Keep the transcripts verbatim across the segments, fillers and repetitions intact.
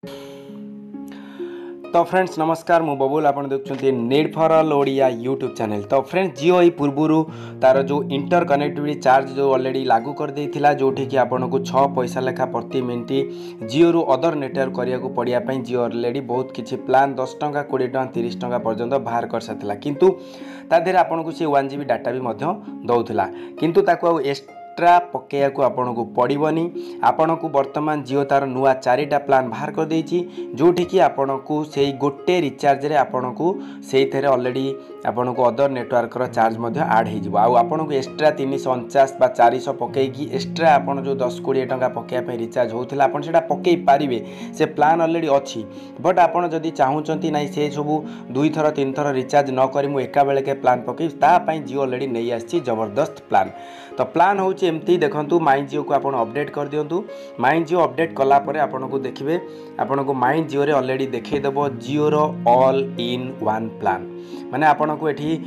तो फ्रेंड्स नमस्कार मु बबुल आप देखते net for all Odia YouTube channel. तो फ्रेंड्स जियो यही पूर्व तार जो इंटर कनेक्टिविटी चार्ज जो ऑलरेडी लागू कर देथिला जोठी कि आपन को छह पैसा लेखा प्रति मिनिट जियो रु अदर नेटवर्क करिया को पड़िया पई जियो ऑलरेडी बहुत किछि प्लान दस टंका बीस टंका तीस टंका पर्यंत बाहर कर साथिला किंतु ता देर आपन को से वन जीबी डाटा भी मध्य दउथिला किंतु ताको एक्स्ट्रा पकेया को आपन को पड़िबनी। आपन को वर्तमान जियो तार नुआ चारिटा प्लान बाहर कर देछि जोठी कि आपन को सेही गोटे रिचार्ज रे आपन को सेही थेरे ऑलरेडी आपन को अदर नेटवर्क रो चार्ज मध्य ऐड हे जिवो। आ आपन को एक्स्ट्रा तीन सौ उनचास बा चार सौ पकेई की एक्स्ट्रा आपन जो दस बीस टंका पकेया पे रिचार्ज होथिला आपन सेटा पकेई पारिबे। से प्लान ऑलरेडी अछि बट आपन जदी चाहूचंती नै से सब दुई थर तीन थर रिचार्ज न करी मु एका बेले के प्लान पकेई ता पई जियो ऑलरेडी नै आछि जबरदस्त प्लान। तो प्लान होची एमती देखंतु माई जियो को आपन अपडेट कर दियंतु। माई जियो अपडेट कला परे आपन को देखिबे आपन को माई जियो रे ऑलरेडी देखै देबो जियो रो ऑल इन वन प्लान माने आपन को एठी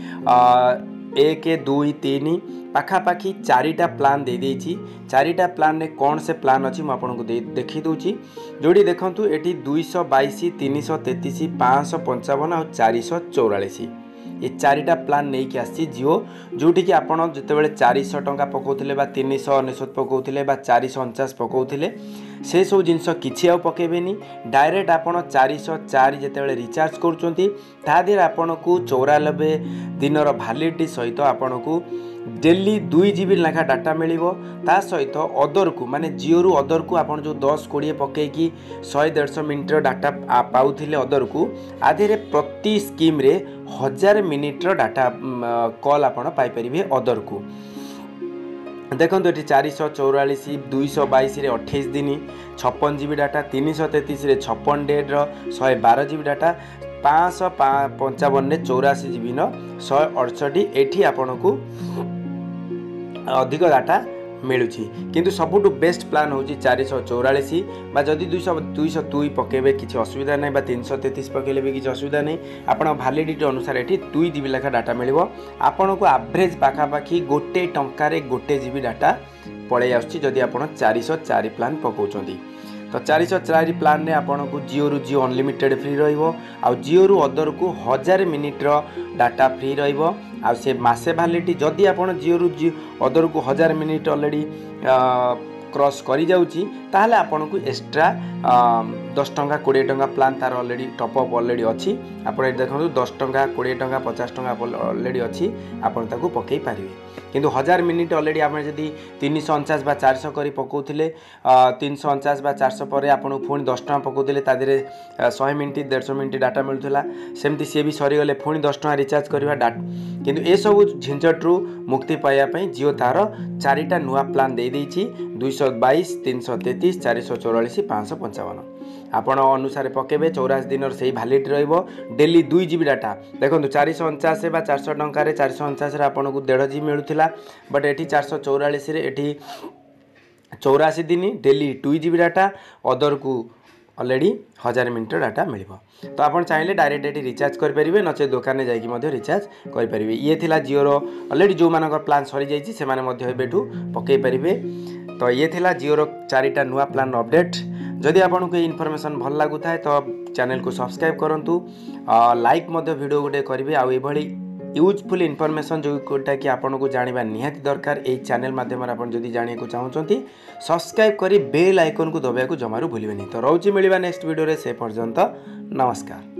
एक दुई तीन पाखापाखी चारिटा प्लान दे देछि। चारिटा प्लान ने कौन से प्लान अच्छी मुझे आपको देखी दूची जोड़ी देखंतु एटी दुई सौ बाईस तीन सौ तेतीस पाँच सौ पंचावन और चार सौ चौरालीस ये चारिटा प्लान नहीं कि आसी जियो जोटी कि आपड़ जिते चार सौ टंका पकाउथिले बा तीन सौ अनेशत पकाउथिले बा चार सौ अनचास पकाउथिले से सब जिनस किछि आ पकेबेनी डायरेक्ट आपड़ चार सौ चार जिते रिचार्ज करुँच तादेर आपन को चौरानबे दिन भैलिडिटी सहित आपन को डेली दुई जीबी लेखा डाटा मिलिबो। ता सहित अदर को माने जियो रु अदर को आपन जो दस कोड़े पकईकि सौ डेढ़ मिनिट डाटा पाउथिले अदर को आधे प्रति स्कीम रे हजार मिनिट डाटा कॉल आपन पाई परिबे अदर को। देखो ये चार सौ चौरालीस दुई सौ बैश अठाईस दिन छप्पन जीबी डाटा तीन सौ तेतीस छप्पन डेड शहे बार जीबी डाटा पाँच सौ पंचावन चौरासी जीबी न शहे अड़सठ एठी आपन को अधिक डाटा मिलूची किंतु सबुठु बेस्ट प्लान होची चार सौ चौरालीस बा जदि दुई सौ दुई सौ दुई पकेबे किसी असुविधा नहीं बा तीन सौ तेतीस पकेले भी किसी असुविधा नहीं आपण भैलिडिटी अनुसार एठी दुई जीबी लेखा डाटा मिलिबो। आपण को एवरेज पाखापाखी गोटे टंकार गोटे जीबी डाटा पड़े आसुची जदि आपण चार सौ चार प्लान पकाउछंती। तो चार सौ चार प्लान ने आपन को जियो रु जियो अनलिमिटेड फ्री रहिबो आ जियो रु अदर को हजार मिनिट रो डाटा फ्री रहिबो आ से मासे भैलिडिटी जदि आपन जियो रु जियो अदर को हजार मिनिट ऑलरेडी क्रॉस करी जाउची ताहले आपन को एक्स्ट्रा दस टंका बीस टंका प्लान तार ऑलरेडी टॉप अप ऑलरेडी अछि। आपन देखंतु दस टंका बीस टंका पचास टंका ऑलरेडी अछि आपन ताको पकेई पारिबे किंतु हजार मिनिट ऑलरेडी आप जदि तीन सौ उनचास बा चार सौ करी पकाउथिले तीन सौ उनचास बा चार सौ पर आपन पुणी दस टंका पकाउथिले ता देरे सौ मिनिट डेढ़ सौ मिनिट डाटा मिलुथिला सेमती सी भी सरीगले पुणी दस टंका रिचार्ज करवा डाटा किंतु ए सब झिंझटरू मुक्ति पाइबा पई जियो तार चारिटा नुआ प्लान दे देछि दुई सौ बाईस तीन सौ तेतीस चार सौ चौरालीस पाँच सौ पंचावन आपण अनुसार पकेबे चौरासी दिन से भैलिडिटी रहिबो डेली दुई जीबी डाटा। देखो चार सौ उनचास बा चार सौ टंकार चार सौ उनचास आपन को डेढ़ जीबी मिलूला बट एटी चार सौ चौरालीस एटी चौरासी दिन daily two GB data other को ऑलरेडी हजार मिनिट डाटा मिलिबो। तो आपन चाहिले डायरेक्ट एटी रिचार्ज कर परिबे नचे दुकान में जाइकी मध्य रिचार्ज कर परिबे। ये थिला जियो रो ऑलरेडी जो मानकर प्लान सरी जाइछि से माने मध्य एबेठू पकेई परिबे। तो ये थिला जियो रो चारिटा नुआ प्लान अपडेट। जदि आपन को इनफॉरमेशन भल लागु थाए तो चैनल को सब्सक्राइब करंतु लाइक मध्य वीडियो गोटे करिवे आ एभली यूजफुल इनफॉरमेशन जो कोटा कि आपन को जानिबा निहाती दरकार ए चैनल माध्यम रे आपन जदि जानिया को चाहउचंती सब्सक्राइब करी बेल आइकन को दबाया को जमारू भूलिबेनी। तो रहउची मिलिबा नेक्स्ट वीडियो रे से पर्यंत नमस्कार।